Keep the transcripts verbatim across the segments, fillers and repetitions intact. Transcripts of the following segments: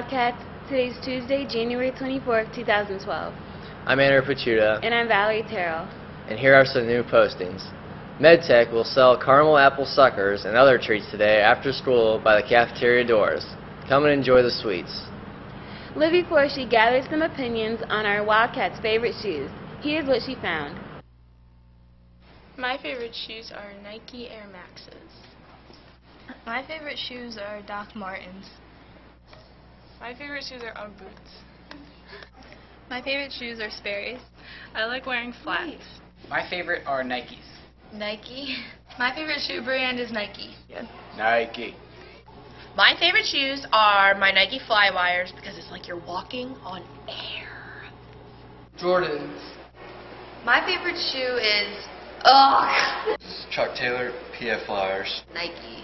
Wildcats. Today's Tuesday, January twenty-fourth, two thousand twelve. I'm Andrew Pachuta. And I'm Valerie Terrell. And here are some new postings. MedTech will sell caramel apple suckers and other treats today after school by the cafeteria doors. Come and enjoy the sweets. Livy Forshee gathered some opinions on our Wildcats' favorite shoes. Here's what she found. My favorite shoes are Nike Air Maxes. My favorite shoes are Doc Martens. My favorite shoes are Ugg boots. My favorite shoes are Sperry's. I like wearing flats. My favorite are Nikes. Nike. My favorite shoe brand is Nike. Yeah. Nike. My favorite shoes are my Nike Flywires because it's like you're walking on air. Jordans. My favorite shoe is ugh. This is Chuck Taylor, P F Flyers. Nike.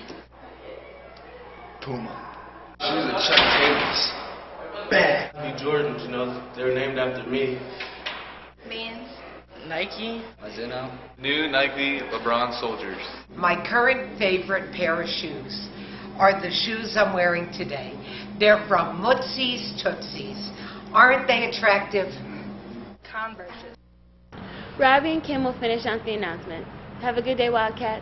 Puma. Shoes are Chuck Taylors. Bang. Be Jordans, you know, they're named after me. Vans. Nike. Mizuno. New Nike LeBron Soldiers. My current favorite pair of shoes are the shoes I'm wearing today. They're from Mootsie's Tootsies. Aren't they attractive? Converses. Robbie and Kim will finish out the announcement. Have a good day, Wildcats.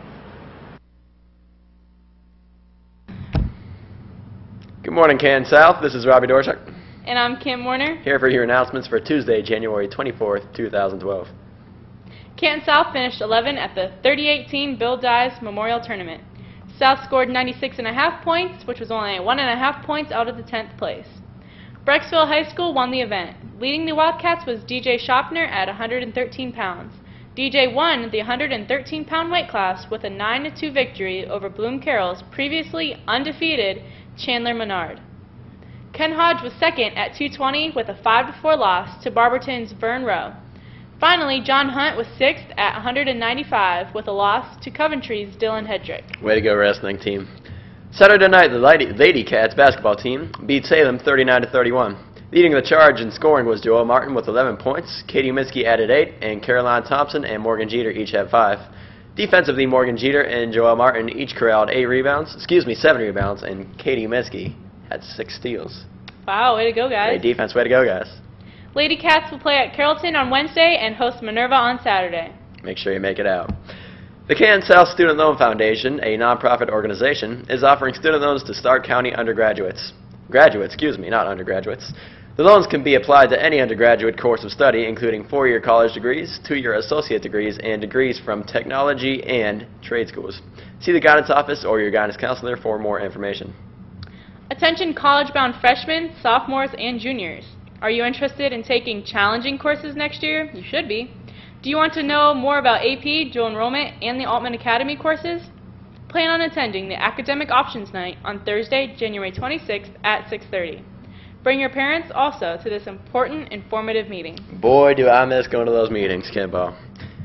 Good morning, Canton South. This is Robbie Dorchuk. And I'm Kim Warner. Here for your announcements for Tuesday, January twenty-fourth, two thousand twelve. Canton South finished eleventh at the thirty eighteen Bill Dyes Memorial Tournament. South scored ninety-six and a half points, which was only one and a half points out of the tenth place. Brecksville High School won the event. Leading the Wildcats was D J Schopner at one hundred thirteen pounds. D J won the one hundred thirteen pound weight class with a nine to two victory over Bloom Carroll's previously undefeated Chandler Menard. Ken Hodge was second at two twenty with a five to four loss to Barberton's Vern Rowe. Finally, John Hunt was sixth at one hundred ninety-five with a loss to Coventry's Dylan Hedrick. Way to go, wrestling team. Saturday night, the Lady, Lady Cats basketball team beat Salem thirty-nine to thirty-one. Leading the charge in scoring was Joelle Martin with eleven points, Katie Miskey added eight, and Caroline Thompson and Morgan Jeter each had five. Defensively, Morgan Jeter and Joelle Martin each corralled eight rebounds, excuse me, seven rebounds, and Katie Miskey had six steals. Wow, way to go, guys. Great defense, way to go, guys. Lady Cats will play at Carrollton on Wednesday and host Minerva on Saturday. Make sure you make it out. The Canton South Student Loan Foundation, a nonprofit organization, is offering student loans to Stark County undergraduates. Graduates, excuse me, not undergraduates. The loans can be applied to any undergraduate course of study, including four-year college degrees, two-year associate degrees, and degrees from technology and trade schools. See the guidance office or your guidance counselor for more information. Attention college-bound freshmen, sophomores, and juniors. Are you interested in taking challenging courses next year? You should be. Do you want to know more about A P, dual enrollment, and the Altman Academy courses? Plan on attending the Academic Options Night on Thursday, January twenty-sixth at six thirty. Bring your parents also to this important, informative meeting. Boy, do I miss going to those meetings, Kimball.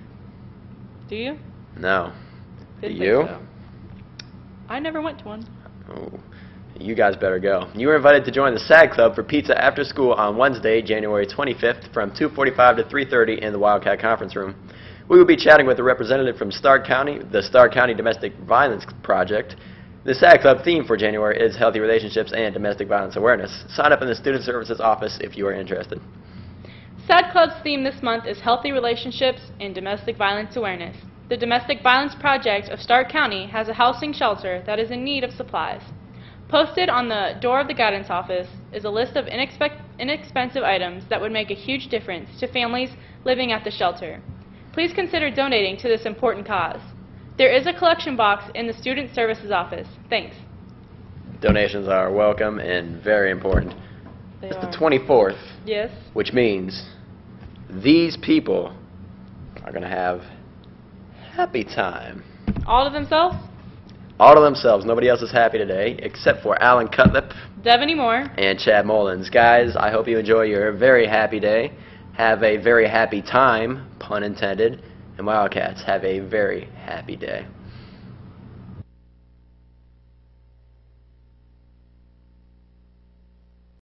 Do you? No. Didn't Do you? think so. I never went to one. Oh, you guys better go. You are invited to join the SAG Club for pizza after school on Wednesday, January twenty-fifth from two forty-five to three thirty in the Wildcat Conference Room. We will be chatting with a representative from Stark County, the Stark County Domestic Violence Project. The SAG Club theme for January is Healthy Relationships and Domestic Violence Awareness. Sign up in the Student Services office if you are interested. SAG Club's theme this month is Healthy Relationships and Domestic Violence Awareness. The Domestic Violence Project of Stark County has a housing shelter that is in need of supplies. Posted on the door of the guidance office is a list of inexpe- inexpensive items that would make a huge difference to families living at the shelter. Please consider donating to this important cause. There is a collection box in the Student Services office. Thanks. Donations are welcome and very important. They It's are. the twenty-fourth, Yes. which means these people are going to have happy time. All to themselves? All to themselves. Nobody else is happy today except for Alan Cutlip Devaney Moore. and Chad Mullins. Guys, I hope you enjoy your very happy day. Have a very happy time, pun intended. And Wildcats, have a very happy day.